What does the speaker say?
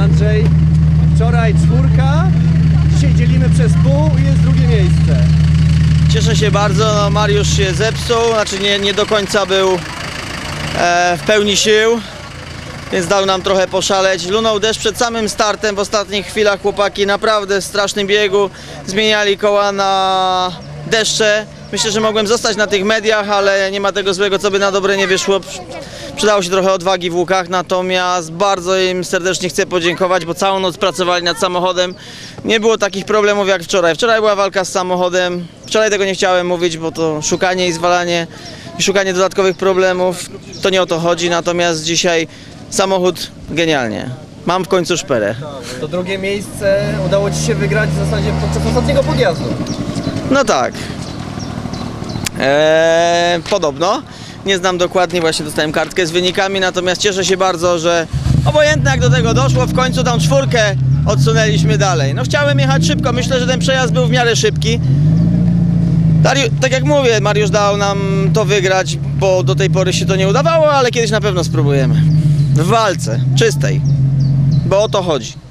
Andrzej. Wczoraj 4, dzisiaj dzielimy przez pół i jest drugie miejsce. Cieszę się bardzo, no Mariusz się zepsuł, znaczy nie do końca był w pełni sił, więc dał nam trochę poszaleć. Lunął deszcz przed samym startem, w ostatnich chwilach chłopaki naprawdę w strasznym biegu zmieniali koła na deszcze. Myślę, że mogłem zostać na tych mediach, ale nie ma tego złego, co by na dobre nie wyszło. Przydało się trochę odwagi w łukach, natomiast bardzo im serdecznie chcę podziękować, bo całą noc pracowali nad samochodem. Nie było takich problemów jak wczoraj. Wczoraj była walka z samochodem. Wczoraj tego nie chciałem mówić, bo to szukanie i zwalanie i szukanie dodatkowych problemów, to nie o to chodzi. Natomiast dzisiaj samochód genialnie. Mam w końcu szperę. To drugie miejsce udało Ci się wygrać w zasadzie podczas ostatniego podjazdu. No tak. Podobno. Nie znam dokładnie, właśnie dostałem kartkę z wynikami, natomiast cieszę się bardzo, że obojętnie jak do tego doszło, w końcu tą 4 odsunęliśmy dalej. No chciałem jechać szybko, myślę, że ten przejazd był w miarę szybki. Tak jak mówię, Mariusz dał nam to wygrać, bo do tej pory się to nie udawało, ale kiedyś na pewno spróbujemy. W walce, czystej, bo o to chodzi.